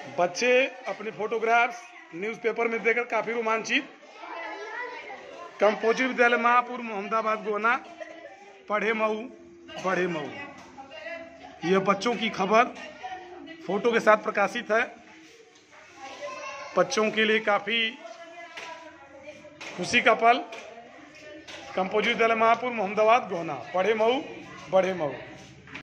बच्चे अपनी photographs newspaper में देकर काफ़ी रोमांचित। कंपोजिट विद्यालय महापुर मोहम्मदाबाद गोना, पढ़े मऊ बढ़े मऊ। यह बच्चों की खबर फोटो के साथ प्रकाशित है। बच्चों के लिए काफ़ी खुशी का पल। कंपोजिट विद्यालय महापुर मोहम्मदाबाद गोना, पढ़े मऊ बढ़े मऊ।